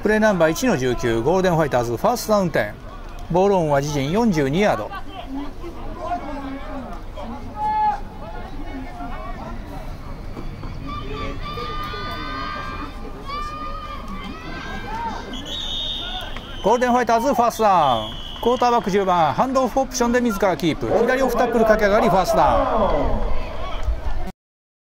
プレーナンバー1の19ゴールデンファイターズファーストダウン点、ボールオンは自陣42ヤード。ゴールデンファイターズファーストダウン、クォーターバック10番ハンドオフオプションで自らキープ、左オフタックル駆け上がりファーストダウン。